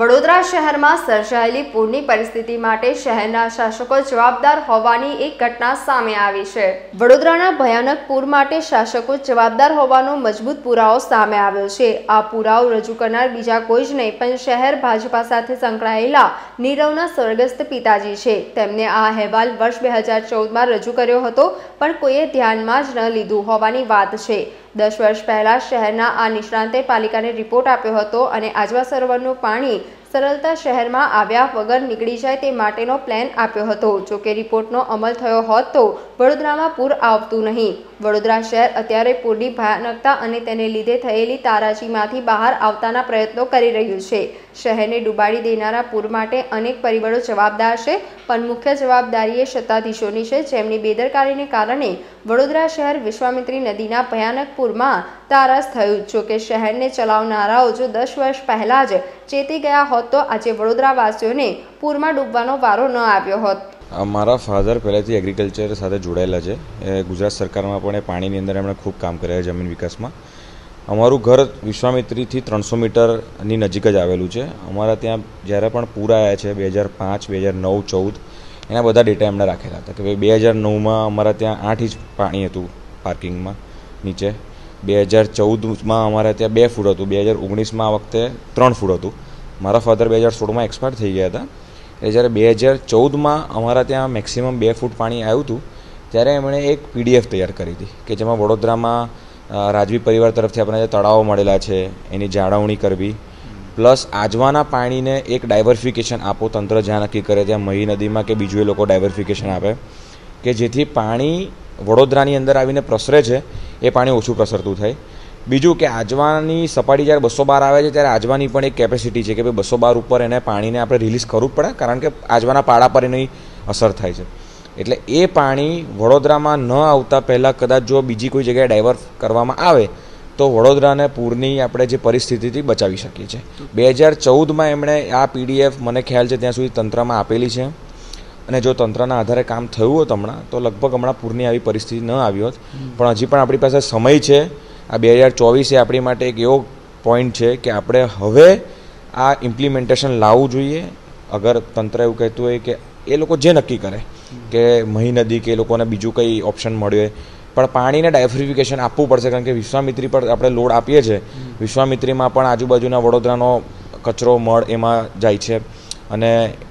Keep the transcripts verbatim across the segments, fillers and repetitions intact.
વડોદરા શહેરમાં સર્જાયેલી પૂરની પરિસ્થિતિ માટે શહેરના શાસકો જવાબદાર હોવાની એક ઘટના સામે આવી છે। વડોદરાના ભયાનક પૂર માટે શાસકો જવાબદાર હોવાનો મજબૂત પુરાવો સામે આવ્યો છે। આ પુરાવો રજૂ કરનાર બીજા કોઈ જ નહીં પણ શહેર ભાજપા સાથે સંકળાયેલા નીરવના સ્વર્ગસ્થ પિતાજી છે। તેમને આ અહેવાલ વર્ષ બે હજાર ચૌદમાં રજૂ કર્યો હતો પણ કોઈએ ધ્યાનમાં જ ન લીધું હોવાની વાત છે। દસ વર્ષ પહેલા શહેરના આ નિષ્ણાંતે પાલિકાને રિપોર્ટ આપ્યો હતો અને આજવા સરોવરનું પાણી સરળતા શહેરમાં આવ્યા વગર નીકળી જાય તે માટેનો પ્લાન આપ્યો હતો। જો કે રિપોર્ટનો અમલ થયો હોત તો વડોદરામાં પૂર આવતું નહીં। વડોદરા શહેર અત્યારે પૂરની ભયાનકતા અને તેને લીધે થયેલી તારાજીમાંથી બહાર આવતાના પ્રયત્નો કરી રહ્યું છે। શહેરને ડૂબાડી દેનારા પૂર માટે અનેક પરિબળો જવાબદાર છે પણ મુખ્ય જવાબદારી એ સત્તાધીશોની છે જેમની બેદરકારીને કારણે વડોદરા શહેર વિશ્વામિત્રી નદીના ભયાનક પૂરમાં તારાસ થયું। જો કે શહેરને ચલાવનારાઓ જો દસ વર્ષ પહેલા જ ચેતી ગયા હોત તો આજે વડોદરાવાસીઓને પૂરમાં ડૂબવાનો વારો ન આવ્યો હોત। મારા ફાધર પહેલેથી એગ્રીકલ્ચર સાથે જોડાયેલા છે। ગુજરાત સરકારમાં પણ એ પાણીની અંદર એમણે ખૂબ કામ કર્યા જમીન વિકાસમાં। અમારું ઘર વિશ્વામિત્રીથી ત્રણસો મીટરની નજીક જ આવેલું છે। અમારા ત્યાં જ્યારે પણ પૂર આવ્યા છે બે હજાર પાંચ બે હજાર નવ ચૌદ એના બધા ડેટા એમણે રાખેલા હતા કે ભાઈ બે હજાર નવમાં અમારા ત્યાં આઠ ઇંચ પાણી હતું પાર્કિંગમાં નીચે, બે હજાર ચૌદમાં અમારે ત્યાં બે ફૂટ હતું, બે હજાર ઓગણીસમાં આ વખતે ત્રણ ફૂટ હતું। મારા ફાધર બે હજાર સોળમાં એક્સપાયર થઈ ગયા હતા એટલે જ્યારે બે હજાર ચૌદમાં અમારા ત્યાં મેક્સિમમ બે ફૂટ પાણી આવ્યું હતું ત્યારે એમણે એક પીડીએફ તૈયાર કરી હતી કે જેમાં વડોદરામાં રાજવી પરિવાર તરફથી આપણને જે તળાવો મળેલા છે એની જાળવણી કરવી, પ્લસ આજવાના પાણીને એક ડાયવર્ફિકેશન આપો, તંત્ર જ્યાં નક્કી કરે ત્યાં મહી નદીમાં કે બીજું એ લોકો ડાયવર્ફિકેશન આપે કે જેથી પાણી વડોદરાની અંદર આવીને પ્રસરે છે એ પાણી ઓછું પ્રસરતું થાય। બીજું કે આજવાની સપાટી જ્યારે બસો બાર આવે છે ત્યારે આજવાની પણ એક કેપેસિટી છે કે ભાઈ બસો બાર ઉપર એને પાણીને આપણે રિલીઝ કરવું જ પડે કારણ કે આજવાના પાડા પર એની અસર થાય છે। એટલે એ પાણી વડોદરામાં ન આવતા પહેલાં કદાચ જો બીજી કોઈ જગ્યાએ ડાયવર્ટ કરવામાં આવે તો વડોદરાને પૂરની આપણે જે પરિસ્થિતિથી બચાવી શકીએ છીએ। બે હજાર ચૌદમાં એમણે આ પીડીએફ મને ખ્યાલ છે ત્યાં સુધી તંત્રમાં આપેલી છે અને જો તંત્રના આધારે કામ થયું હોત હમણાં તો લગભગ હમણાં પૂરની આવી પરિસ્થિતિ ન આવી હોત। પણ હજી પણ આપણી પાસે સમય છે। આ બે હજાર ચોવીસ એ આપણી માટે એક એવો પોઈન્ટ છે કે આપણે હવે આ ઇમ્પ્લિમેન્ટેશન લાવવું જોઈએ। અગર તંત્ર એવું કહેતું હોય કે એ લોકો જે નક્કી કરે કે મહી નદી કે એ લોકોને બીજું કંઈ ઓપ્શન મળ્યું હોય પણ પાણીને ડાયવર્ફિકેશન આપવું પડશે કારણ કે વિશ્વામિત્રી પર આપણે લોડ આપીએ છીએ। વિશ્વામિત્રીમાં પણ આજુબાજુના વડોદરાનો કચરો મળ એમાં જાય છે અને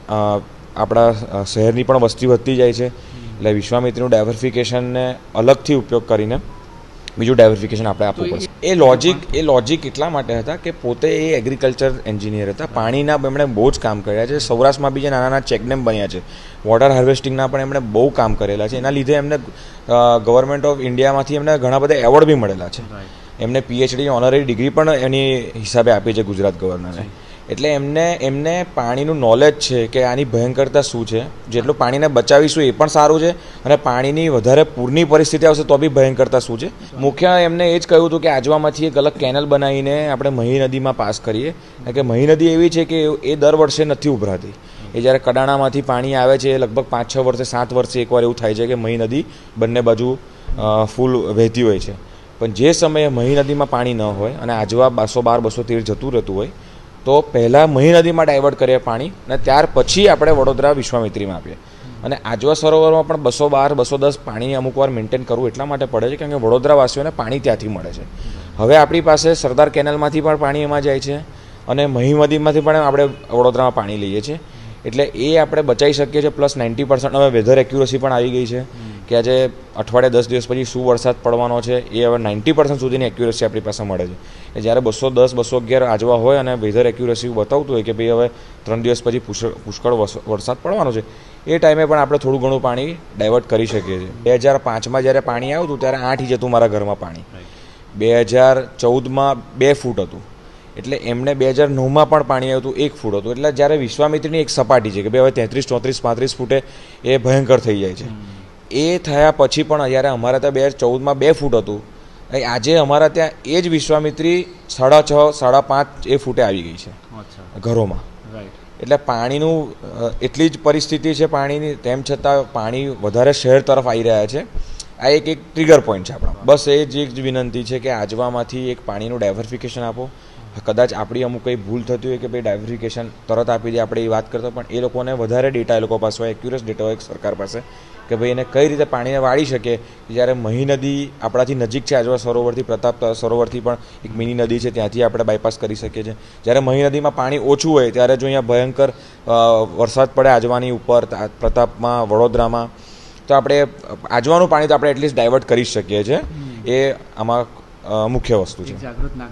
આપણા શહેરની પણ વસ્તી વધતી જાય છે એટલે વિશ્વામિત્રીનું ડાયવર્ફિકેશનને અલગથી ઉપયોગ કરીને બીજું ડાયવર્ફિકેશન આપણે આપવું પડશે। એ લોજિક એ લોજિક એટલા માટે હતા કે પોતે એ એગ્રીકલ્ચર એન્જિનિયર હતા, પાણીના એમણે બહુ જ કામ કર્યા છે। સૌરાષ્ટ્રમાં બી જે નાના નાના ચેકડેમ બન્યા છે, વોટર હાર્વેસ્ટિંગના પણ એમણે બહુ કામ કરેલા છે। એના લીધે એમને ગવર્મેન્ટ ઓફ ઇન્ડિયામાંથી એમને ઘણા બધા એવોર્ડ બી મળેલા છે। એમને પીએચડી ઓનરરી ડિગ્રી પણ એની હિસાબે આપી છે ગુજરાત ગવર્નરે। એટલે એમને એમને પાણીનું નોલેજ છે કે આની ભયંકરતા શું છે, જેટલું પાણીને બચાવીશું એ પણ સારું છે અને પાણીની વધારે પૂરની પરિસ્થિતિ આવશે તો બી ભયંકરતા શું છે। મુખ્ય એમને એ જ કહ્યું હતું કે આજવામાંથી એક અલગ કેનલ બનાવીને આપણે મહી નદીમાં પાસ કરીએ કારણ કે મહી નદી એવી છે કે એ દર વર્ષે નથી ઉભરાતી। એ જ્યારે કડાણામાંથી પાણી આવે છે એ લગભગ પાંચ છ વર્ષે સાત વર્ષે એકવાર એવું થાય છે કે મહી નદી બંને બાજુ ફૂલ વહેતી હોય છે પણ જે સમયે મહી નદીમાં પાણી ન હોય અને આજવા બસો બાર બસો તેર જતું રહેતું હોય તો પહેલાં મહી નદીમાં ડાયવર્ટ કરીએ પાણી અને ત્યાર પછી આપણે વડોદરા વિશ્વામિત્રીમાં આપીએ। અને આજવા સરોવરમાં પણ બસો બાર બસો દસ પાણી અમુક વાર મેન્ટેન કરવું એટલા માટે પડે છે કારણ કે વડોદરાવાસીઓને પાણી ત્યાંથી મળે છે। હવે આપણી પાસે સરદાર કેનલમાંથી પણ પાણી એમાં જાય છે અને મહી નદીમાંથી પણ આપણે વડોદરામાં પાણી લઈએ છીએ એટલે એ આપણે બચાવી શકીએ છીએ। પ્લસ નાઇન્ટી પર્સન્ટ હવે વેધર એક્યુરસી પણ આવી ગઈ છે કે આજે અઠવાડિયે દસ દિવસ પછી શું વરસાદ પડવાનો છે એ હવે નાઇન્ટી પર્સન્ટ સુધીની એક્યુરસી આપણી પાસે મળે છે। એ જ્યારે બસો દસ બસો અગિયાર આજવા હોય અને વેધર એક્યુરસી બતાવતું હોય કે ભાઈ હવે ત્રણ દિવસ પછી પુષ્કળ પુષ્કળ વરસાદ પડવાનો છે એ ટાઈમે પણ આપણે થોડું ઘણું પાણી ડાયવર્ટ કરી શકીએ છીએ। બે હજાર પાંચમાં જ્યારે પાણી આવ્યું હતું ત્યારે આઠ ઇંચ હતું મારા ઘરમાં પાણી, બે હજાર ચૌદમાં બે ફૂટ હતું એટલે એમને બે હજાર નવમાં પણ પાણી આવ્યું હતું એક ફૂટ હતું। એટલે જ્યારે વિશ્વામિત્રીની એક સપાટી છે કે ભાઈ હવે તેત્રીસ ચોત્રીસ પાંત્રીસ ફૂટે એ ભયંકર થઈ જાય છે। એ થયા પછી પણ જ્યારે અમારા ત્યાં બે હજાર ચૌદમાં બે ફૂટ હતું આજે અમારા ત્યાં એ જ વિશ્વામિત્રી સાડા છ સાડા પાંચ એ ફૂટે આવી ગઈ છે ઘરોમાં। એટલે પાણીનું એટલી જ પરિસ્થિતિ છે પાણીની, તેમ છતાં પાણી વધારે શહેર તરફ આવી રહ્યા છે। આ એક એક ટ્રિગર પોઈન્ટ છે આપણા. બસ એ જ એક જ વિનંતી છે કે આજવામાંથી એક પાણીનું ડાયવર્સિફિકેશન આપો. કદાચ આપણી અમુક કંઈ ભૂલ થતી હોય કે ભાઈ ડાયવર્સિફિકેશન તરત આપી દે, આપણે એ વાત કરતા, પણ એ લોકોને વધારે ડેટા એ લોકો પાસે હોય, એક્યુરેટ ડેટા હોય સરકાર પાસે, કે ભાઈ એને કઈ રીતે પાણીને વાળી શકે. જ્યારે મહી નદી આપણાથી નજીક છે, આજવા સરોવરથી, પ્રતાપ સરોવરથી પણ એક મિની નદી છે, ત્યાંથી આપણે બાયપાસ કરી શકીએ છીએ. જ્યારે મહી નદીમાં પાણી ઓછું હોય ત્યારે જો અહીંયા ભયંકર વરસાદ પડે આજવાની ઉપર, પ્રતાપમાં, વડોદરામાં, તો આપણે આજવાનું પાણી તો આપણે એટલીસ્ટ ડાયવર્ટ કરી શકીએ છીએ. એ આમાં મુખ્ય વસ્તુ છે.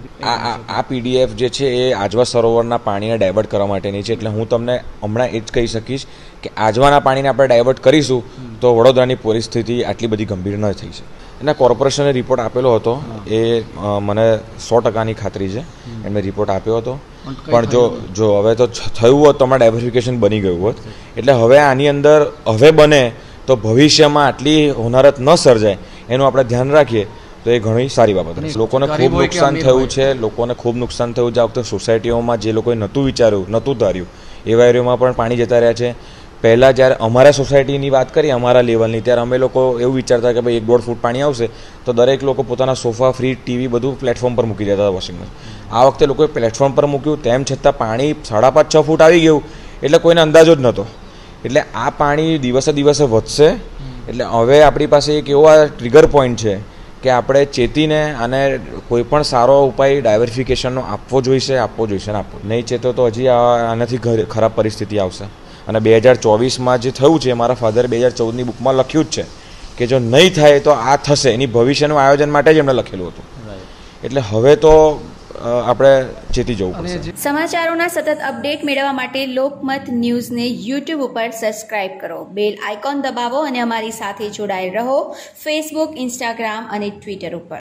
આ આ પીડીએફ જે છે એ આજવા સરોવરના પાણીને ડાયવર્ટ કરવા માટેની છે. એટલે હું તમને હમણાં એ જ કહી શકીશ કે આજવાના પાણીને આપણે ડાયવર્ટ કરીશું તો વડોદરાની પરિસ્થિતિ આટલી બધી ગંભીર ન થઈ છે. એના કોર્પોરેશને રિપોર્ટ આપેલો હતો, એ મને સો ટકાની ખાતરી છે, એમને રિપોર્ટ આપ્યો હતો. પણ જો જો હવે તો થયું હોત તો અમારે ડાયવર્સિફિકેશન બની ગયું હોત. એટલે હવે આની અંદર હવે બને તો ભવિષ્યમાં આટલી હોનારત ન સર્જાય એનું આપણે ધ્યાન રાખીએ તો એ ઘણી સારી બાબત છે. લોકોને ખૂબ નુકસાન થયું છે, લોકોને ખૂબ નુકસાન થયું છે. આ વખતે સોસાયટીઓમાં જે લોકોએ નહોતું વિચાર્યું, નહોતું ધાર્યું, એવા એરિયામાં પણ પાણી જતા રહ્યા છે. પહેલાં જ્યારે અમારા સોસાયટીની વાત કરીએ, અમારા લેવલની, ત્યારે અમે લોકો એવું વિચારતા કે ભાઈ એક દોઢ ફૂટ પાણી આવશે તો દરેક લોકો પોતાના સોફા, ફ્રીજ, ટીવી બધું પ્લેટફોર્મ પર મૂકી દેતા હતા, વોશિંગ મશીન. આ વખતે લોકોએ પ્લેટફોર્મ પર મૂક્યું, તેમ છતાં પાણી સાડા પાંચ છ ફૂટ આવી ગયું, એટલે કોઈને અંદાજો જ નહોતો. એટલે આ પાણી દિવસે દિવસે વધશે. એટલે હવે આપણી પાસે એક એવો આ ટ્રિગર પોઈન્ટ છે કે આપણે ચેતીને અને કોઈ પણ સારો ઉપાય ડાયવર્સિફિકેશનનો આપવો જોઈશે, આપવો જોઈશે ને આપવો નહીં ચેતો તો હજી આનાથી ખરાબ પરિસ્થિતિ આવશે. અને બે હજાર ચોવીસમાં જે થયું છે, મારા ફાધર બે હજાર ચૌદની બુકમાં લખ્યું જ છે કે જો નહીં થાય તો આ થશે, એની ભવિષ્યનું આયોજન માટે જ એમણે લખેલું હતું. એટલે હવે તો આપણે ચેતી જવું પડશે. સમાચારોના સતત અપડેટ મેળવવા માટે લોકમત ન્યૂઝને યુટ્યુબ ઉપર સબસ્ક્રાઇબ કરો, બેલ આઇકોન દબાવો અને અમારી સાથે જોડાયેલ રહો ફેસબુક, ઇન્સ્ટાગ્રામ અને ટ્વિટર ઉપર.